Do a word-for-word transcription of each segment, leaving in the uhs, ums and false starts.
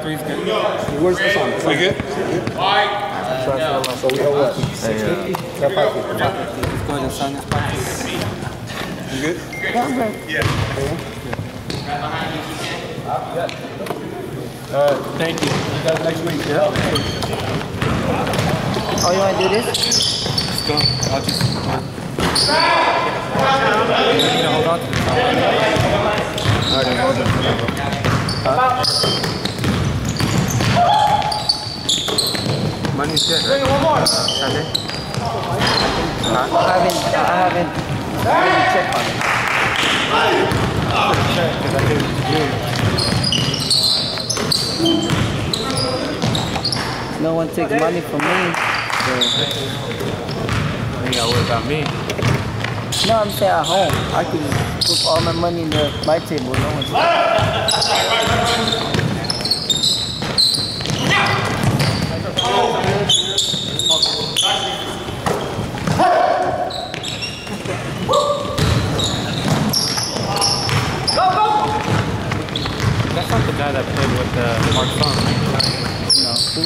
three's good. Where's the song? We good? So we owe what? six fifty? Yeah, five fifty. Let's go ahead and sign this back. You good? Yeah, I'm good. Uh, thank you. You guys next week. Yeah. Oh, you want to do this? Let's go. I'll just... You need to hold on to this. Alright, hold on. Huh? Money's good, right? One more. Sunday? I haven't, I haven't really checked on it. Check, because I did it. No one takes money from me. You ain't gotta worry about me. No, I'm saying at home. I can put all my money in the, my table. No one's That's not the guy that played with uh, Mark Fung, right? No. Who?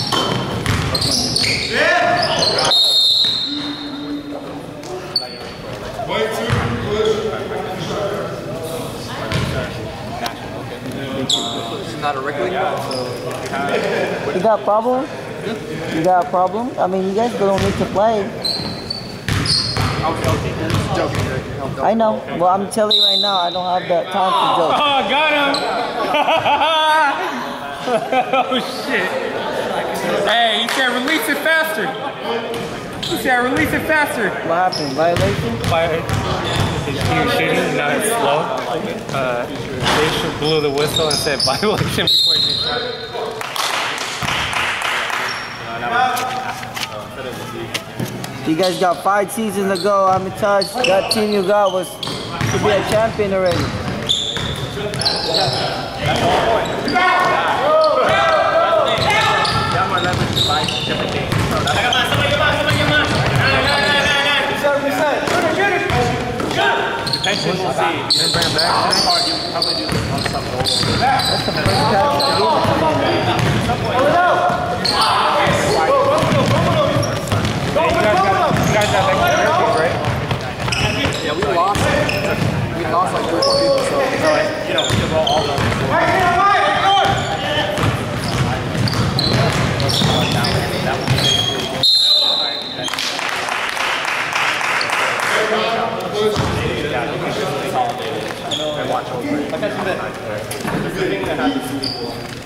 This is not a regular guy, so You got a problem? You got a problem? I mean, you guys don't need to play. I know. Well, I'm telling you right now, I don't have the time for jokes. Oh, got him! Oh, shit. Hey, he said release it faster. He said release it faster. What happened? Violation? Fire. He was shooting, now it's slow. Uh, they should blew the whistle and said violation before he made shot. You guys got five seasons ago. I'm in touch. That team you got was to be a champion already. Pension, we'll see. You didn't bring him back today? That's the first catch I gave You guys have extra energy, right? Yeah, we lost. We lost like three or four people, so you know, we give all all the. And watch over it. Like I said, the thing that happens to people.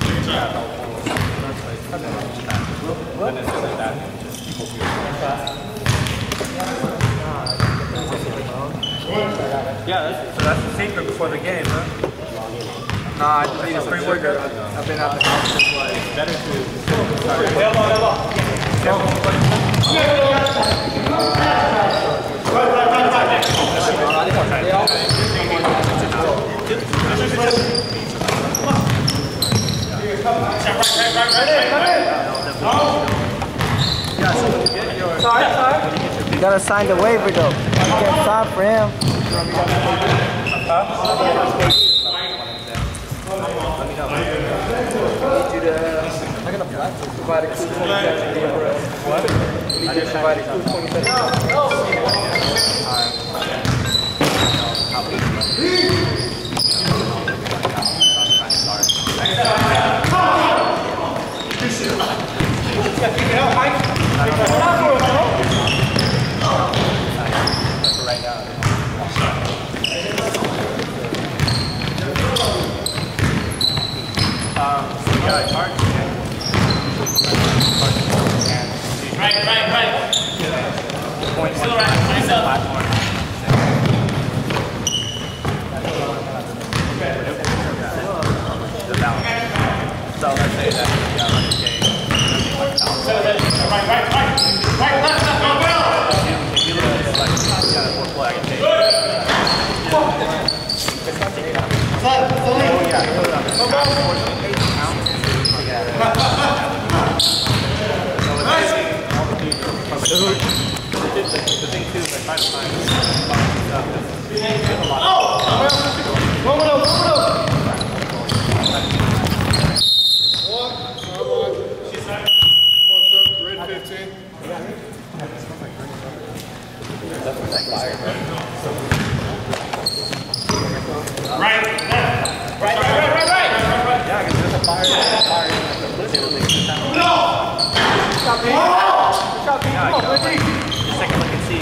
What? Yeah, that's, so that's the secret before the game, huh? Nah, I just need a pre-workout. I've been out the house since like, it's better to start. Elbow, elbow. You gotta sign the waiver though. You can't sign for him. I got a flat to provide a two twenty-seven. What? You need to provide a two twenty-seven. Right, right, right. Still right, myself. So let's say that we got like a game. Right, right, right. Right, left, left, go, go. If you look at it like kind of more play, I can take it. Oh yeah, put it on the So the thing too is I try to find stuff. Oh! One more, one more. Right, left. Right, right, right, right, right. Yeah, because there's a fire. There's a fire. No! Shot me. Shot me. Come on, Brittany. Just take a look and see.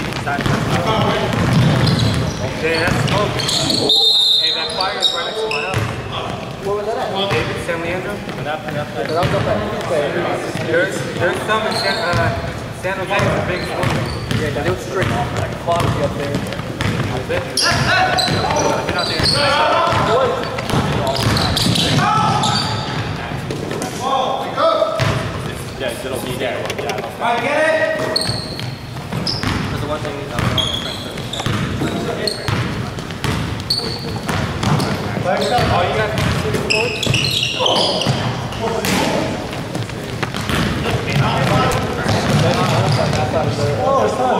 Yeah, that's smoke. Hey, that fire is right next to my house. Where was that at? David, San Leandro. That was up at There's, there's some in San, uh, San Jose, the biggest one. Yeah, they were straight like clogged up there. I've been out there. Yeah, it'll be there. Yeah. I get it! That's the one thing I'm on Oh, you got Oh, it's not.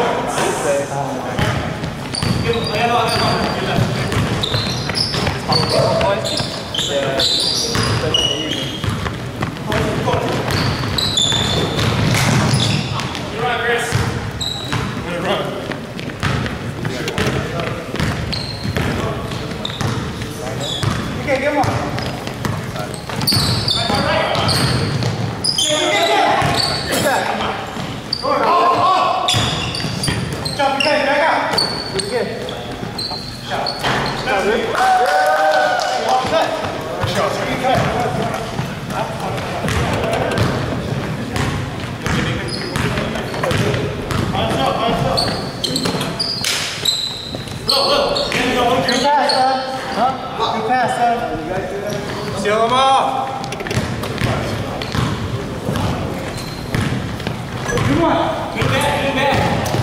You're right, Chris. I'm gonna run. Okay, come on. Jump again, back out. Do it again. Shot. Good pass, son. Huh? Good pass, son. Seal them off. Come on. Good back, good back.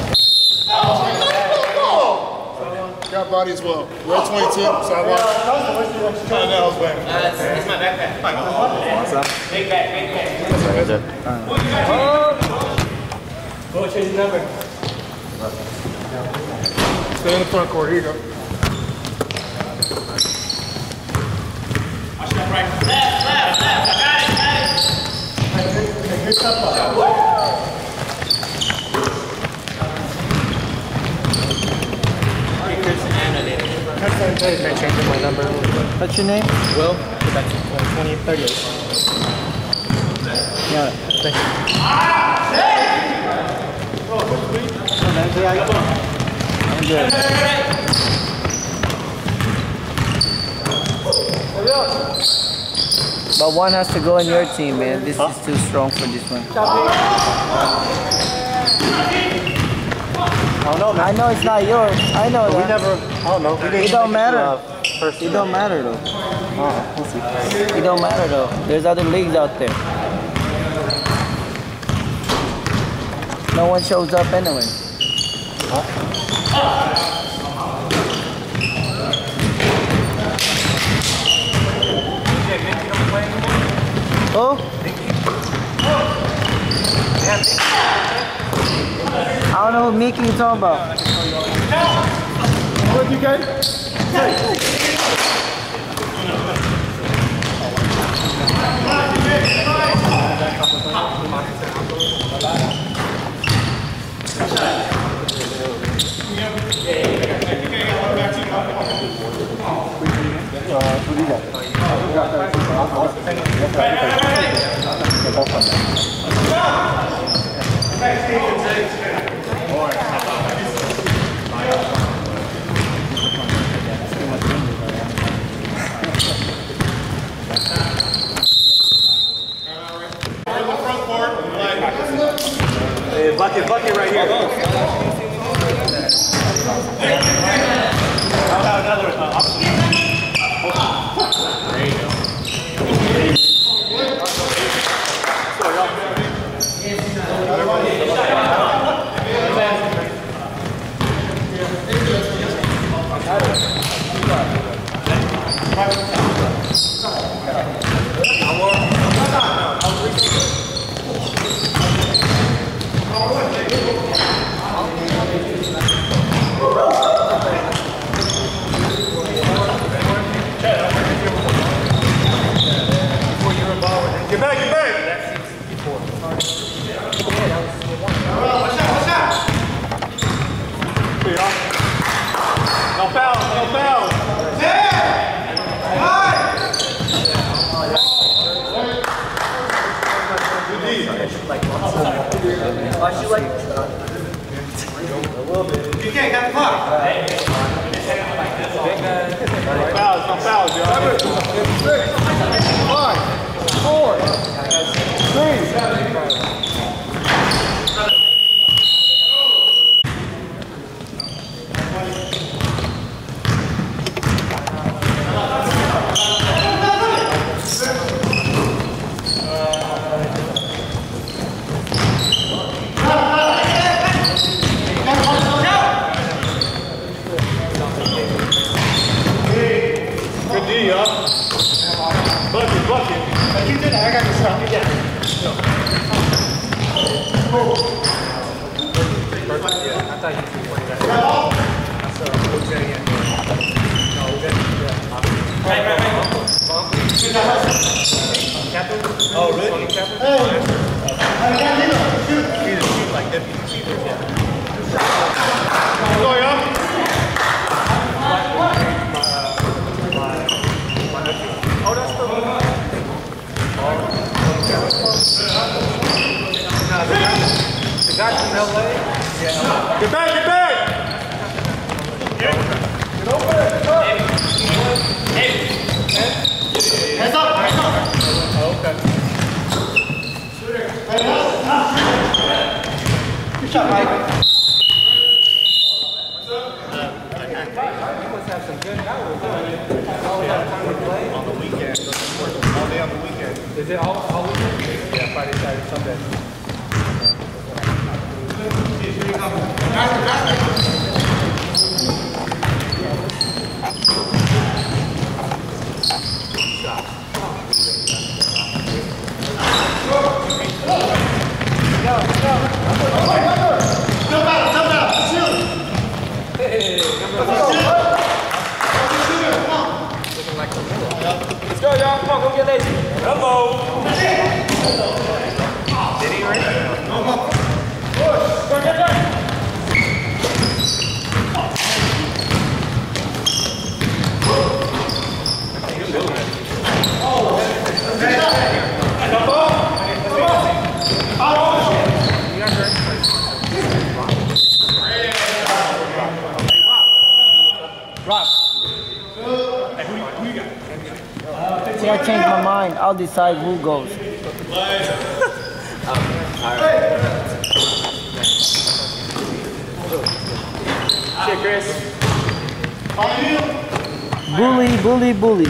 Got body as well. Red twenty-two, sidewalk. That's my backpack. Big back, big back. Go change the number. Stay in the front court. Here you go. Watch that right. Left, left, left. I got it, got it. Good stuff up. Can I change my number a little bit? What's your name? Will? That's twenty thirty-eight. Yeah. Thank you. I'm good. But one has to go in your team, man. This is too strong for this one. I don't know, man. I know it's not yours. I know We that. never, I don't know. We didn't It don't make matter. to, uh, first It don't matter though. Oh, we'll see. It don't matter though. There's other leagues out there. No one shows up anyway. Who? I don't know who Mickey you talking about. What you got? Seven, six, five, four, three. Bucket, bucket. You did it. I got this shot. You get it. Yeah, I thought you could play that. So, we'll get it again. No, we'll get it. Yeah. Right, right, right. Captain? Oh, really? Captain? She's she's like deputy chief. Go, yeah. Oh, that's the one. The guy from L A? Yeah. Get back, get back! Get over there, get up. Hands up, hands up! Oh, okay. Good shot, Mike. You must have some good hours, huh? Always have time to play? On the weekend, all day on the weekend. Is it all, all weekend? Yeah, Friday, Saturday, Sunday. Let's go, y'all. Come on, go get lazy. Hello! Did he already? Push! Go, get back! See, I changed my mind. I'll decide who goes. Shit, Chris. Bully, bully, bully.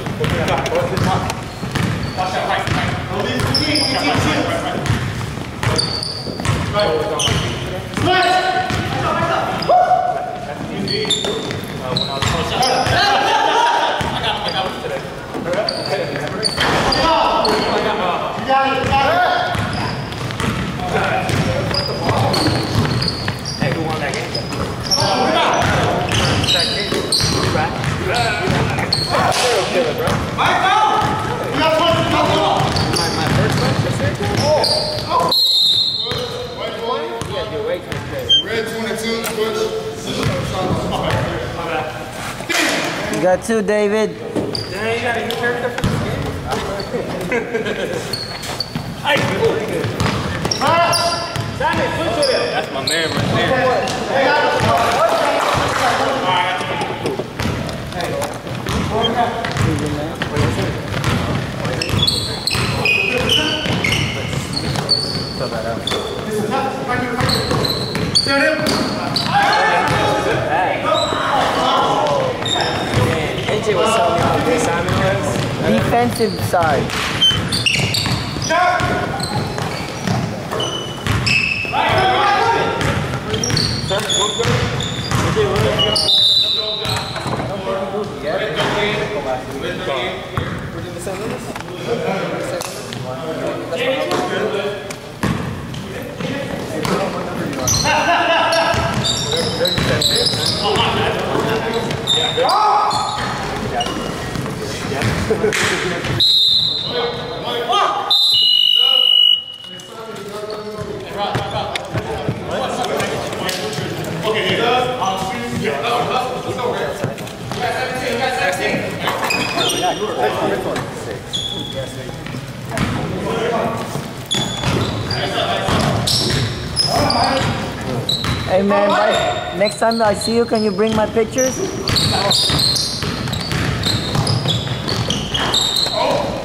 Hey, who won that game? Serial killer, bro. My, my first match yesterday? Oh. Yeah, you're way too good. Red twenty-two, push. You got two, David. Damn, you got a new character for this game? Hey, pretty good. Sammy, switch to it. That's my man right there. Fill that out. N J was telling me how good Simon was. Defensive side. Hey man, bye. Next time I see you, can you bring my pictures?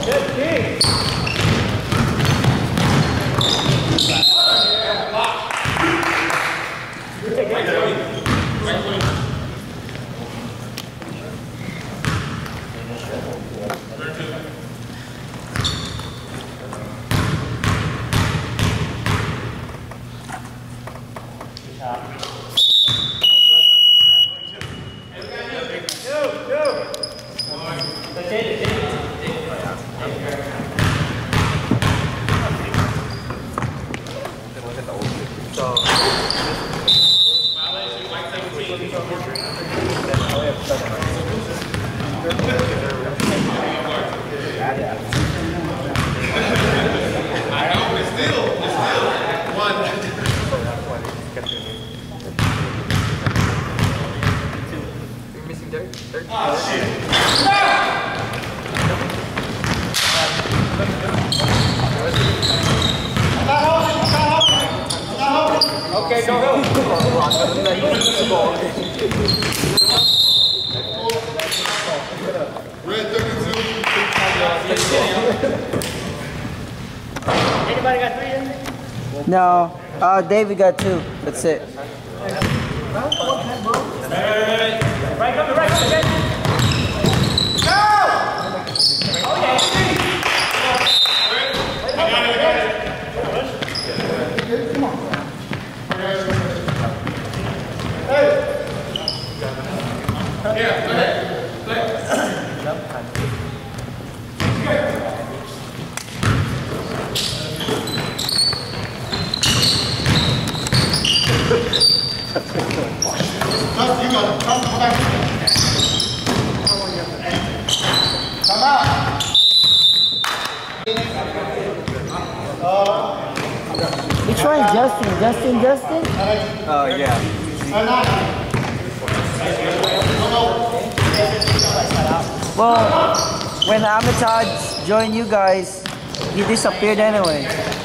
Okay, go. Red thirty-two. Anybody got three in? No. Uh, David got two. That's it. Right, come to right, come to right. Which one is Justin? Justin, Justin? Oh, yeah. Well, when Amitage joined you guys, he disappeared anyway.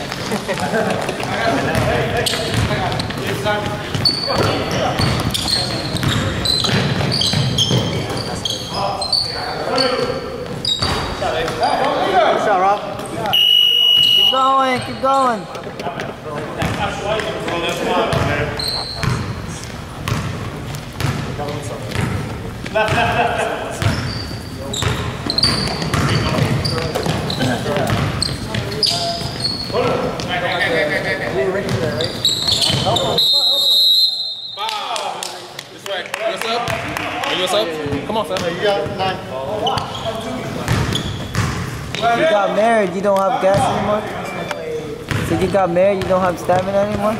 Shot, Rob. Keep going, keep going. Left, left, left. This way. What's up? Hey, what's up? Come on, son. You got nine. You got married, you don't have gas anymore? So you got married, you don't have stamina anymore?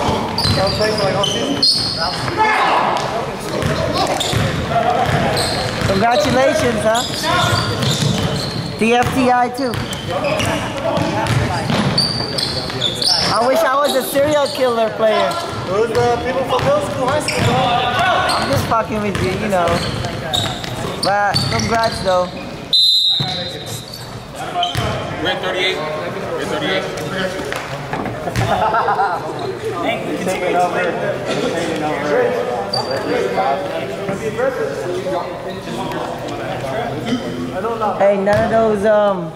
Congratulations, huh? The F T I too. I wish I was a serial killer player. Those uh, people from middle school, high school. I'm just fucking with you, you know. But congrats though. Red thirty-eight. Red thirty-eight. Taking over. Taking over. Hey, none of those um.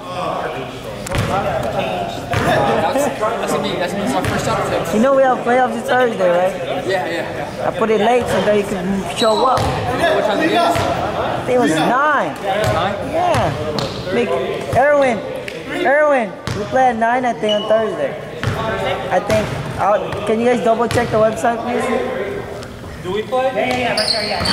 That's me. That's me. My first shot attempt. You know we have playoffs this Thursday, right? Yeah, yeah. I put it late so that you can show up. What time is it? I think it was nine. Nine? Yeah. Make Erwin, Erwin, we play at nine, I think, on Thursday. I think. I'll, can you guys double check the website, please? Do we play? Yeah, yeah, yeah, right there, yeah.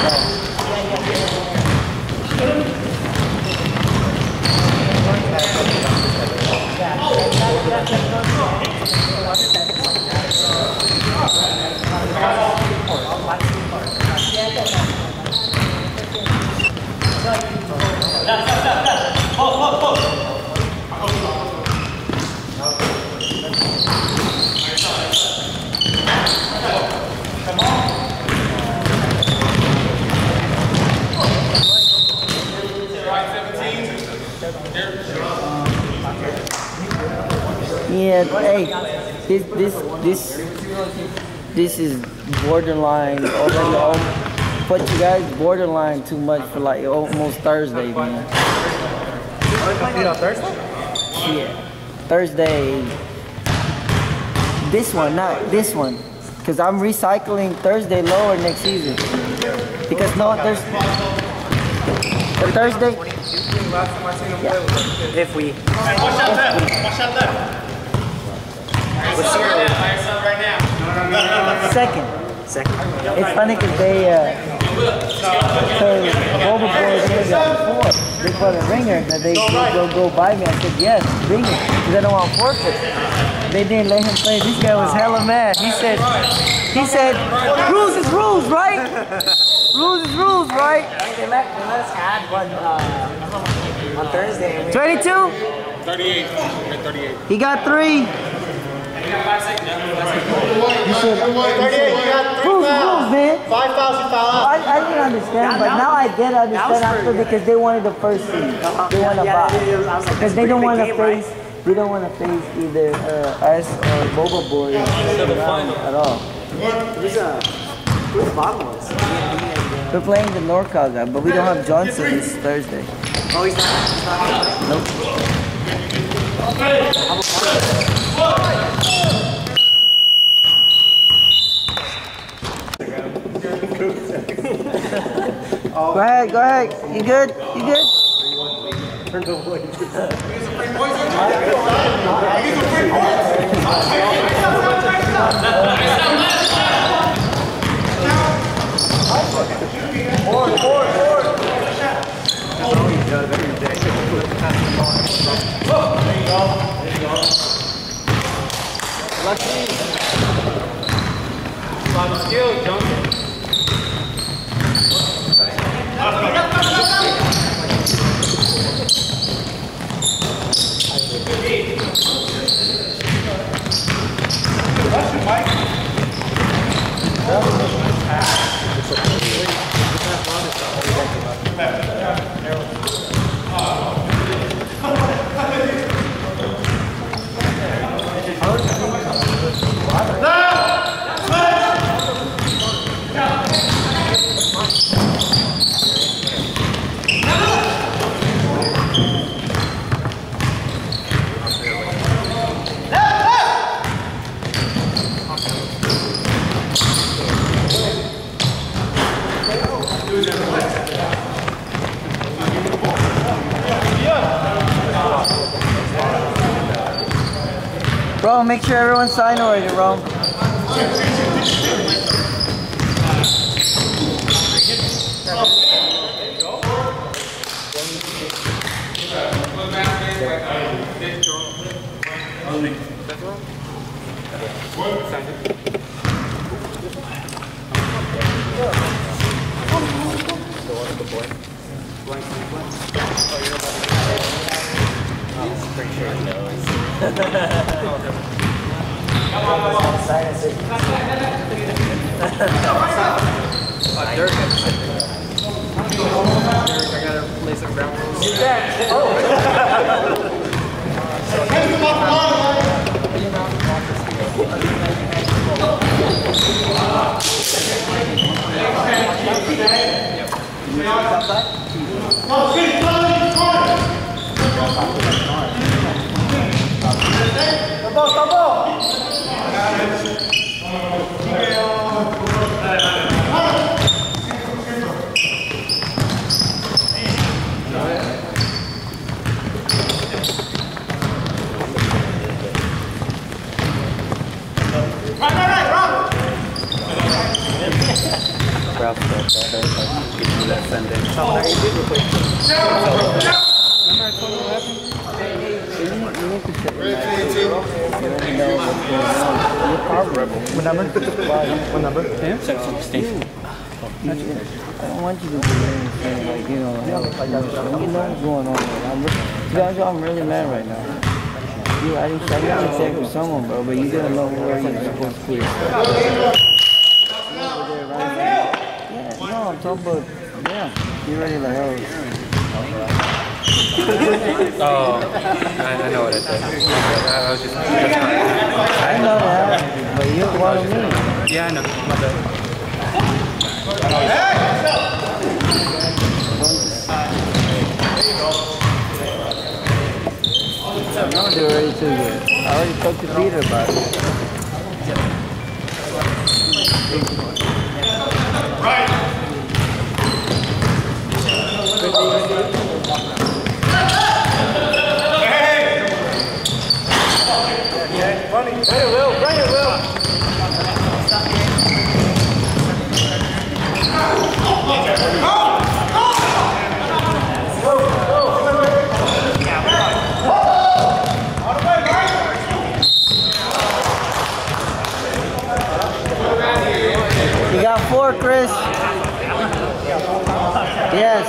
Yeah. Hey, this this this this is borderline already. All, but you guys borderline too much for like almost Thursday, man. Are they playing on Thursday? Yeah. Thursday. This one, not this one. Because I'm recycling Thursday lower next season. Because no, there's the Thursday. If we. Hey, watch out left. Watch out left. What's your Right now. Second. second? It's funny because they, uh, because Boba Boy did that before. They put a ringer that they go, go, go buy me. I said, yes, bring it. Because I don't want forfeit. They didn't let him play. This guy was hella mad. He said, he said, rules is rules, right? Rules is rules, right? They let, they let us add one uh, on Thursday. And we twenty-two? thirty-eight. thirty-eight. He got three. You said, thirty-eight, you got three rules is fouls. rules, man. Five fouls, you foul out. I, I didn't understand, but now I did understand after because they wanted the first seed. They want to Yeah, buy. it is. I was like, Because they that's don't a want to big game, face, we don't want to face either uh, us or Boba Boy around at all. Who's uh, who's bottomless? We're playing the NorCal guy, but we don't have Johnson this Thursday. Oh, he's not. He's not. Nope. Go ahead, go ahead. You good? You good? Forward, forward, forward. Lucky. A lot of skill, Johnson. Bro, make sure everyone sign already, Rome. What number? What number? Ten? sixteen. I don't want you to do anything like, you know, like, you know what's going on. Like, I'm, to be honest with you, I'm really mad right now. You, I didn't, I didn't check with someone, bro, but you didn't know where you're supposed to put your stuff. Yeah, no, I'm talking about, yeah, you're ready like, oh. Oh, I, I know what I said. I, I was just. That's I know that, but you're one of me. yeah, I know. My bad. No, already talked to Peter about it. Bring it, Will. Bring it, Will. You got four, Chris. Yes.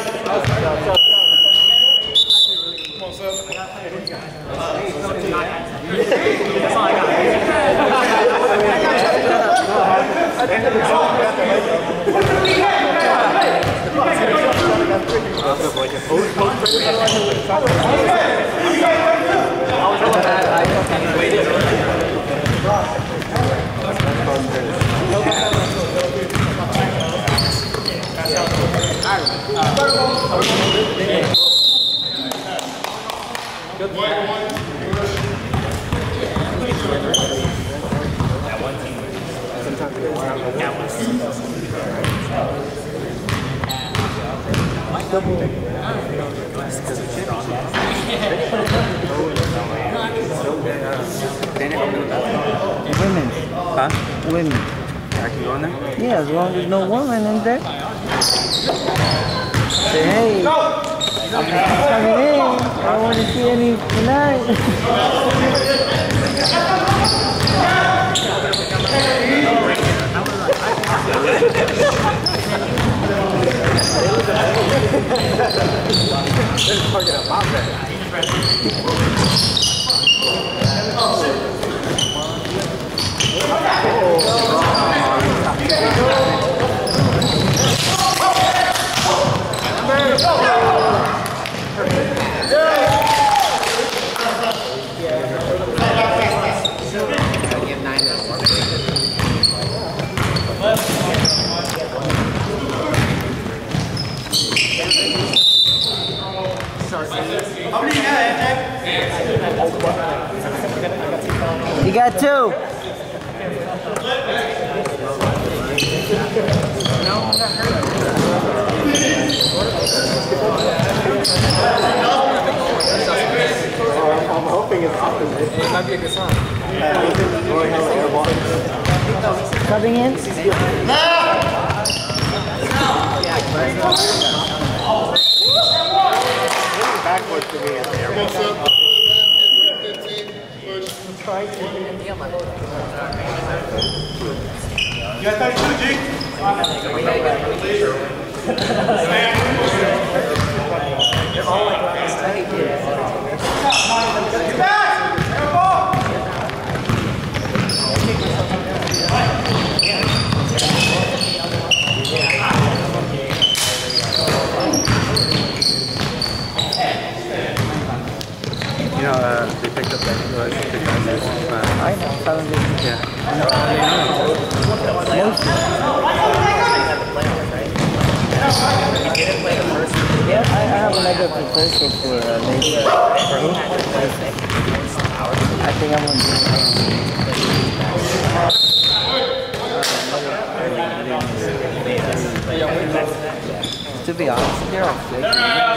Women. Huh? Women. I can go in there? Yeah, as long as there's no woman in there. Say, hey, I'm coming in. I don't want to see any tonight. You got two. I'm hoping it's opposite. It might be a good song. Coming in. Backwards to me. You got thirty-two, G? Get back! You know, uh, they picked up that uh, the guys uh, I know. Television. yeah. Yeah, I, I have a mega proposal for uh, Mason. For who? I think I'm going to do. To be honest, they're all fake.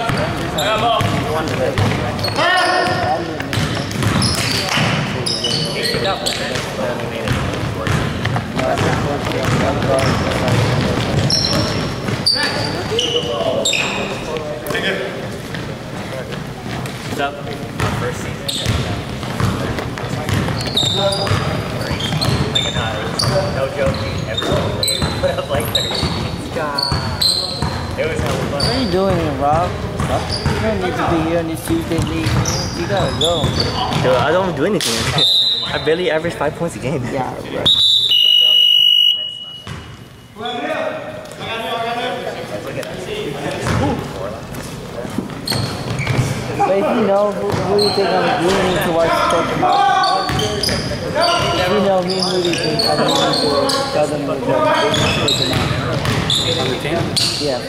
What's up? Our first season. Like, no, no joking. Every single game, we put up like thirty games. It was hella fun. What are you doing, Rob? You don't need to be here on this Tuesday league. You gotta go. Dude, I don't do anything. I barely average five points a game. Yeah, bro. But if you know who, who you think I'm leaning towards talking about, if you know me, who do you think I'm leaning to tell them to go? On the team? Yeah.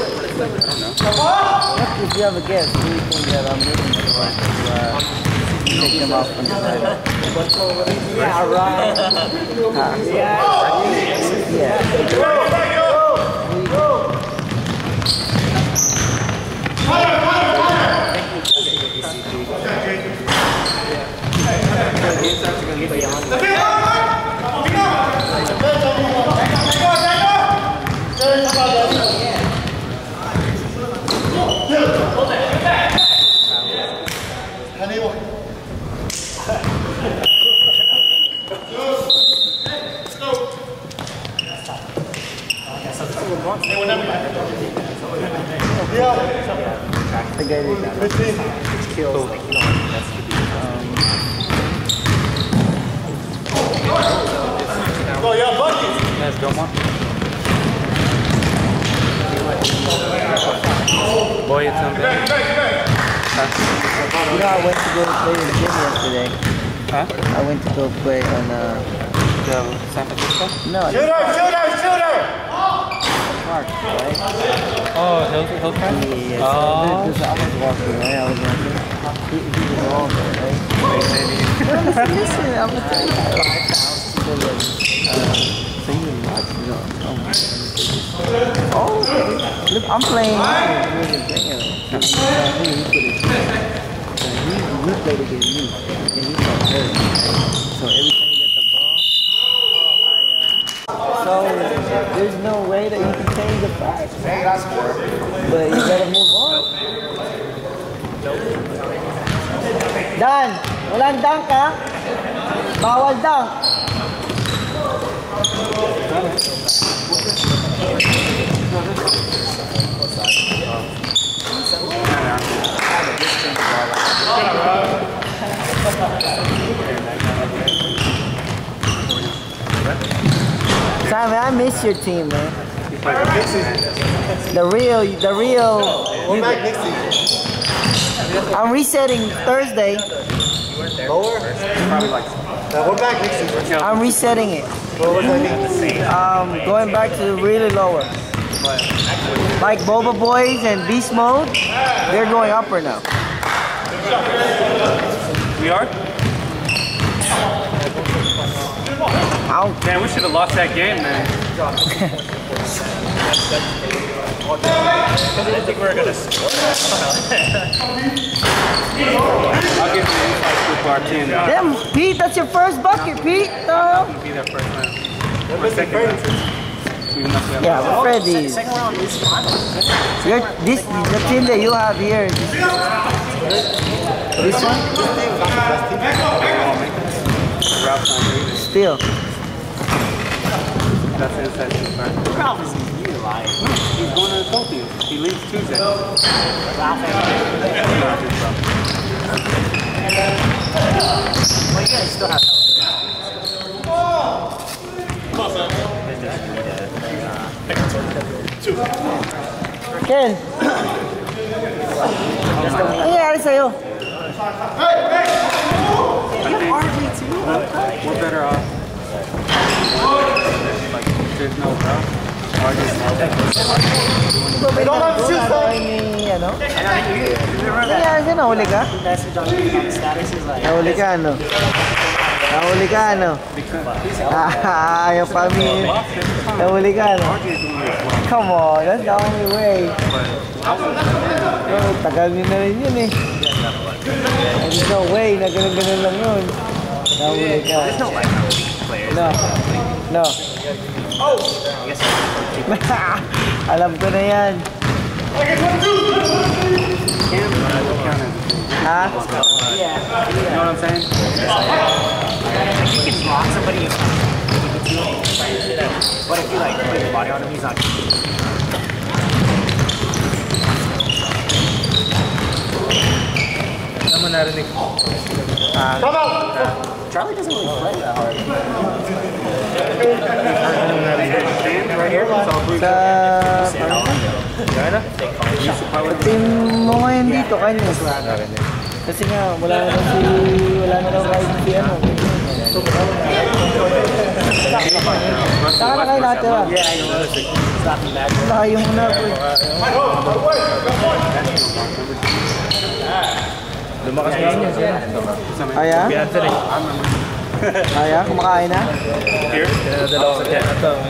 If you have a guess, who do you think that I'm leaning towards? Uh, take them off from the title. Yeah, right. Huh? Yeah. Yeah. The guy that got kills, like, you know, that's to be, um... Go, yeah, bucket! Let's go, man. Boy, it's on there. You know, I went to go play in the gym yesterday. Huh? I went to go play on, uh... The San Francisco? No, Shooter, shooter, shooter! Park, right? Oh, Hill, Hillcrest? Yeah, yeah, yeah. Oh. So this, I was walking, right? I was walking. He, he was wrong there, right? listen, listen, I'm gonna tell you. So, uh, so he was watching, you know, oh my God. Oh, okay. Look, I'm playing. I'm really playing. So he put his so he, we played against me, and he got hurt. So every time he got the ball, I, uh, so there's no way that you can change the facts, but you gotta move on. Dan, walang dunk ha? Bawal dunk. Simon, I miss your team, man. The real, the real. We're back next season. I'm resetting Thursday. Lower? Uh, we're back next season. I'm resetting it. What does that mean? Um, going back to really lower. Like Boba Boys and Beast Mode, they're going upper now. We are? Out. Man, we should have lost that game, man. I think we were going to score. I'll give you the inside scoop for our team. Damn, Pete, that's your first bucket, Pete. Uh, We'll be there first, man. We're second, man. We must have yeah, but Freddy. Second round is final. You're, this, the team that you have here is this one? Ralph's not leaving. Still. That's the inside scoop, right? Ralph is you lying. He's going to the Tokyo. He leaves Tuesday. Ralph ain't. Well, you guys still have Ken. Ano nangyari sa'yo? We're better off. Like, there's no Ralph. Artist now. Don't have shoes ni, ano? Ano nangyari sa'yo? Nahuli ka? message on the status is like, Nahuli ka, ano? Nahuli ka, ano? Ah, ayaw pa mi. Nahuli ka, ano? Come on, that's the only way. Oh, tagal nyo na rin yun eh. There's no way na ganun-ganun lang yun. Nahuli ka. there's no like players. No. No. I guess Alam ko na yan. Ha? yeah. You know what I'm saying? Like, you can block somebody if but if you like put your body on him, he's not. Naman narinig. Ah. Charlie doesn't really play that hard. Right here? Sa... Team mo ngayon dito, kanya. Kasi nga, wala na daw si... Wala na daw kahit si ano. Saka na kayo natin ah. Layo mo na po eh. Lumakas nga niya siya. Aya? Aya? Kumakain na? Here? Dala ko sa kaya na to.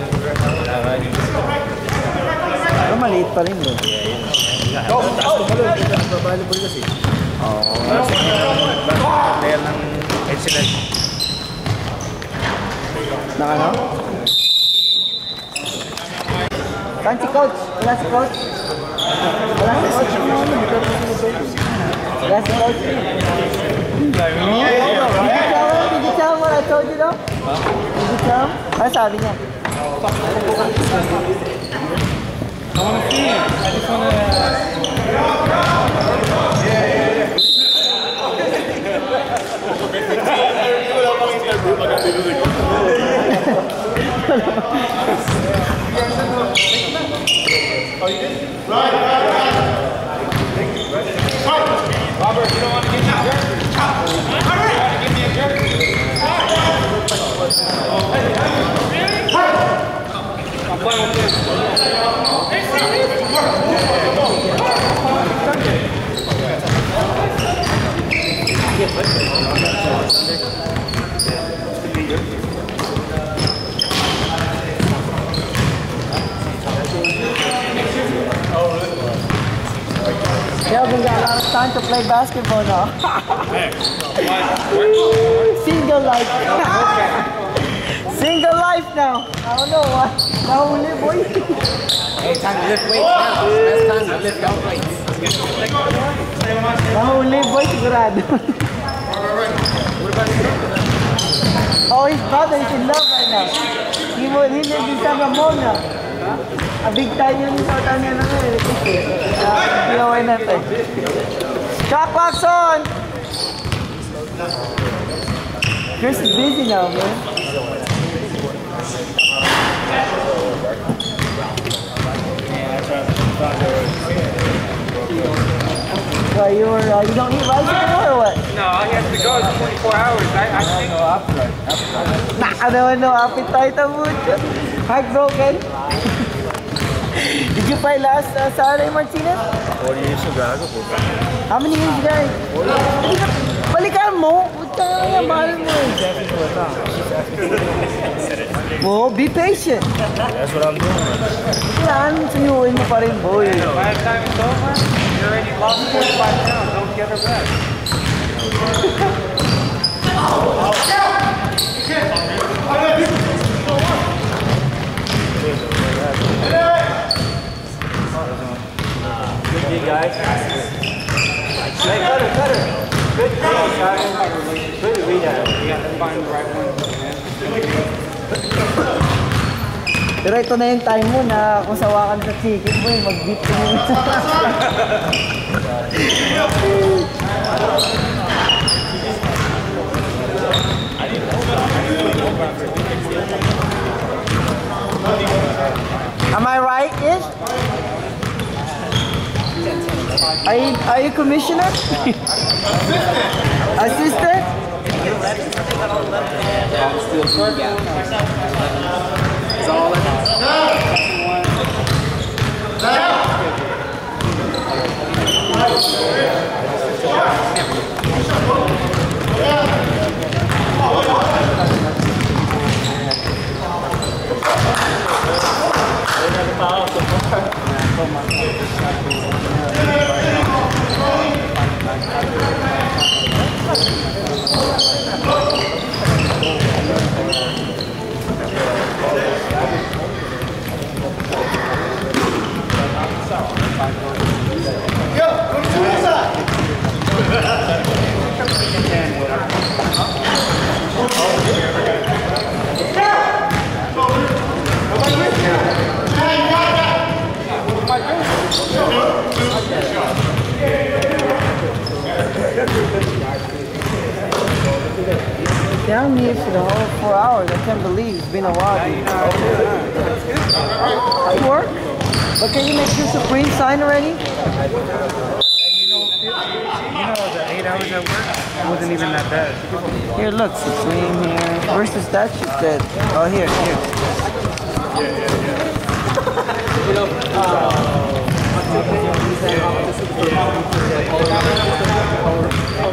Pero maliit pa rin eh. Taas ko pala. Available kasi. Oo. Player ng excellent. Naka ano? Saan si coach? Wala si coach? Wala si coach? Wala si coach? Did you tell him? Did you tell him what I told you though? Did you tell him? Ano sabi niya? I wanna see him. I just wanna... Robert, you don't want to give me a jerk? You want to give me a jerk? I'm playing with this. Kelvin got a lot of time to play basketball now. Single life. Single life now. I don't know what. Nahuli boy. Hey, time to lift weights now. It's best time to lift out weights. Nahuli boy sigurado. Oh, his brother is in love right now. He would he lives in Sagamona. A big time yun sa town niya na eh. Pinaway natin. Shot clock's on! Chris is busy now, man. So you were, uh, you don't eat rice anymore or what? No, all he has to go is twenty-four hours. I, I think. Naka naman no appetite ang mucho. Heartbroken. Did you play last uh, Saturday, Martinez? forty years ago, po. How many years, guys? Balikan mo! Puta nga, mahal mo eh. Oh, be patient. That's what I'm doing. Yan, suyuin mo pa rin, boy. By the time it's over, you already lost forty-five pounds. Don't get her back. Good guys. Hey, cutter, cutter. Good thing, Simon. Good read out. You got to find the right one. Pero ito na yung time mo na kung sawakan sa chicken mo, mag-beat ka mo. Am I right, Ish? Are you, are you commissioner? Assistant? It's all in. Yeah, I'm here for the whole four hours. I can't believe it's been a while. Dude. How you work? But can you make your Supreme sign already? You know, the eight hours at work, it wasn't even that bad. Here, look, Supreme here. Where's the statue that? Oh, here, here. You know, uh,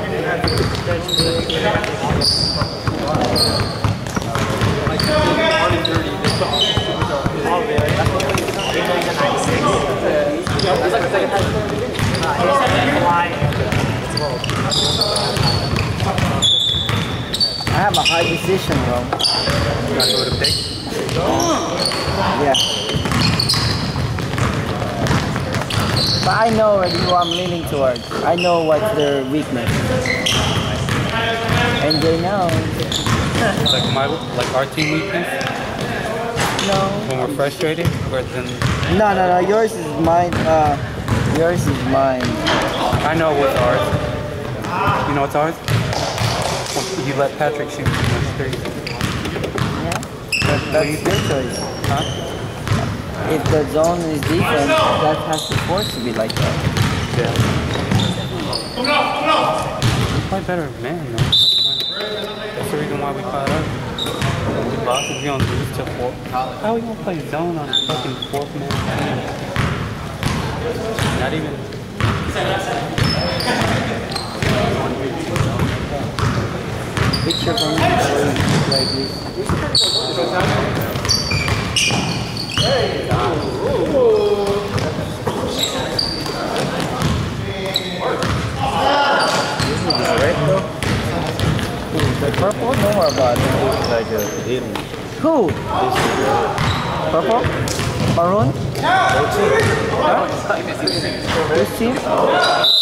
I have a hard decision, bro. You gotta go to pick. Yeah. But I know already who I'm leaning towards. I know what's their weakness. And they know. Like my, like our team weakness. No. When we're frustrated, we're then. No, no, no. Yours is mine. Uh, yours is mine. I know what's ours. You know what's ours? Well, you let Patrick shoot too much threes. Yeah. That, that's your choice. Huh? If the zone is defense, that has to force to be like that. Yeah. We play better, man. No? That's the reason why we caught up. We lost if we don't lose till four. How are we gonna play zone on fucking fourth man team? Not even. Picture from me like this. The purple? Don't worry about it. Like a hidden. Who? Purple? Maroon? Huh? This team?